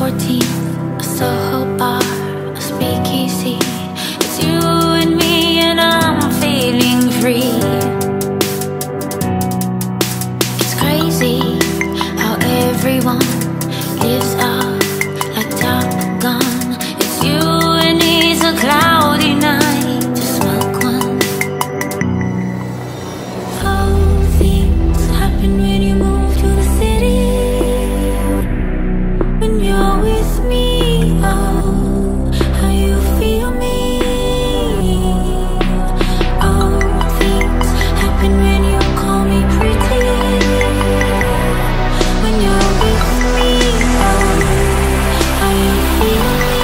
14th, a Soho bar, a speakeasy. It's you and me and I'm feeling free. It's crazy how everyone lives up like Top Gun. It's you and it's a cloudy night to smoke one. Oh, things happen when you move to the city. When you're with me, oh, how you feel me. Oh, things happen when you call me pretty. When you're with me, oh, how you feel me.